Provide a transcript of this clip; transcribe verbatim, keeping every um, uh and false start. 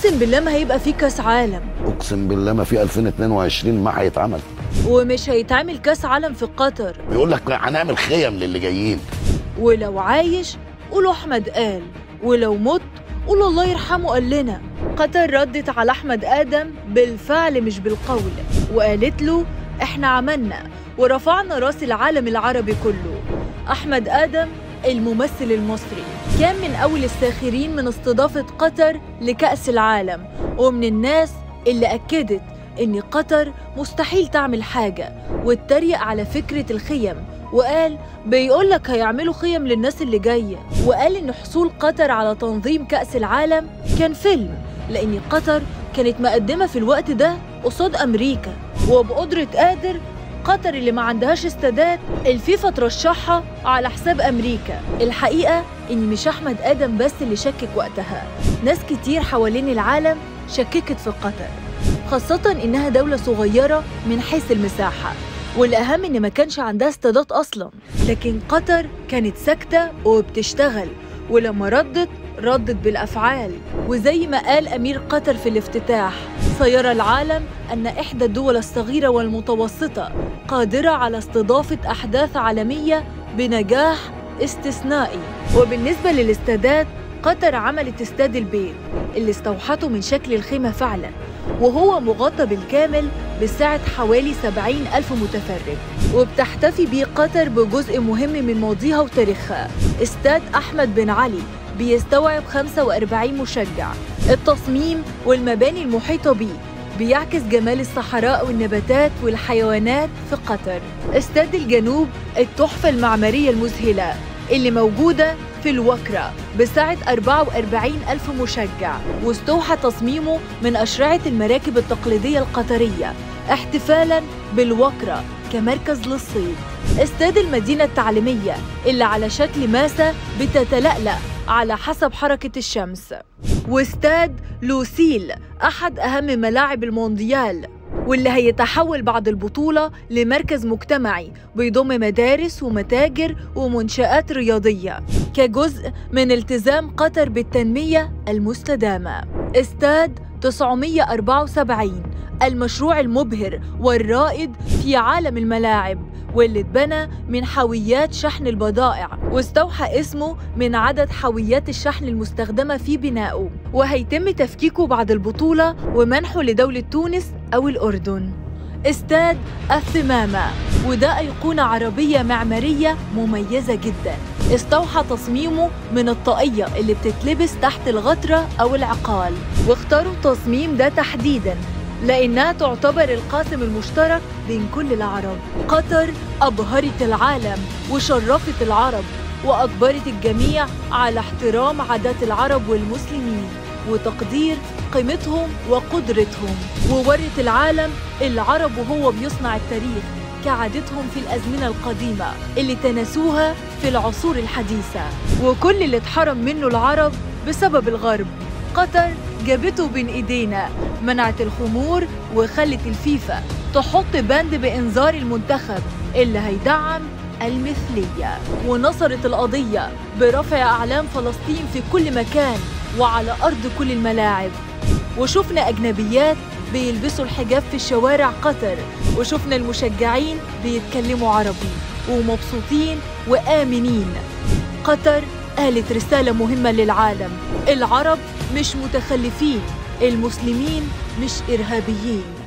اقسم بالله ما هيبقى في كاس عالم. اقسم بالله ما في ألفين واتنين وعشرين ما هيتعمل. ومش هيتعمل كاس عالم في قطر. بيقول لك هنعمل خيم للي جايين. ولو عايش قولوا احمد قال، ولو مت قولوا الله يرحمه قال لنا. قطر ردت على احمد ادم بالفعل مش بالقول، وقالت له احنا عملنا ورفعنا راس العالم العربي كله. احمد ادم الممثل المصري كان من اول الساخرين من استضافه قطر لكأس العالم، ومن الناس اللي اكدت ان قطر مستحيل تعمل حاجه، واتريق على فكره الخيم وقال بيقول لك هيعملوا خيم للناس اللي جايه، وقال ان حصول قطر على تنظيم كأس العالم كان فيلم، لان قطر كانت مقدمه في الوقت ده قصاد امريكا، وبقدره قادر قطر اللي ما عندهاش استادات الفيفا ترشحها على حساب امريكا. الحقيقه ان مش احمد ادم بس اللي شكك وقتها، ناس كتير حوالين العالم شككت في قطر، خاصه انها دوله صغيره من حيث المساحه، والاهم ان ما كانش عندها استادات اصلا، لكن قطر كانت ساكته وبتشتغل، ولما ردت ردت بالافعال. وزي ما قال امير قطر في الافتتاح، سيرى العالم ان احدى الدول الصغيره والمتوسطه قادره على استضافه احداث عالميه بنجاح استثنائي. وبالنسبه للاستادات، قطر عملت استاد البيت اللي استوحته من شكل الخيمه فعلا، وهو مغطى بالكامل بسعة حوالي سبعين ألف متفرج، وبتحتفي بيه قطر بجزء مهم من ماضيها وتاريخها. استاد أحمد بن علي بيستوعب خمسة وأربعين مشجع. التصميم والمباني المحيطة بيه بيعكس جمال الصحراء والنباتات والحيوانات في قطر. استاد الجنوب التحفة المعمارية المذهلة اللي موجودة في الوكرة بسعة أربعة وأربعين ألف مشجع، واستوحى تصميمه من أشرعة المراكب التقليدية القطرية احتفالاً بالوكرة كمركز للصيد. استاد المدينة التعليمية اللي على شكل ماسة بتتلألأ على حسب حركة الشمس. واستاد لوسيل أحد أهم ملاعب المونديال، واللي هيتحول بعد البطولة لمركز مجتمعي بيضم مدارس ومتاجر ومنشآت رياضية كجزء من التزام قطر بالتنمية المستدامة. استاد تسعمية أربعة وسبعين المشروع المبهر والرائد في عالم الملاعب، واللي اتبنى من حاويات شحن البضائع، واستوحى اسمه من عدد حاويات الشحن المستخدمة في بنائه، وهيتم تفكيكه بعد البطولة ومنحه لدولة تونس أو الأردن. استاد الثمامة، وده أيقونة عربية معمارية مميزة جدا، استوحى تصميمه من الطاقية اللي بتتلبس تحت الغترة أو العقال، واختاروا التصميم ده تحديداً لأنها تعتبر القاسم المشترك بين كل العرب. قطر أبهرت العالم وشرفت العرب، وأجبرت الجميع على احترام عادات العرب والمسلمين وتقدير قيمتهم وقدرتهم، وورت العالم العرب وهو بيصنع التاريخ كعادتهم في الأزمنة القديمة اللي تناسوها في العصور الحديثة، وكل اللي اتحرم منه العرب بسبب الغرب قطر جابته بين ايدينا، منعت الخمور وخلت الفيفا تحط بند بإنذار المنتخب اللي هيدعم المثلية، ونصرت القضية برفع أعلام فلسطين في كل مكان وعلى أرض كل الملاعب. وشفنا أجنبيات بيلبسوا الحجاب في الشوارع قطر، وشفنا المشجعين بيتكلموا عربي ومبسوطين وآمنين. قطر قالت رسالة مهمة للعالم: العرب مش متخلفين، المسلمين مش إرهابيين.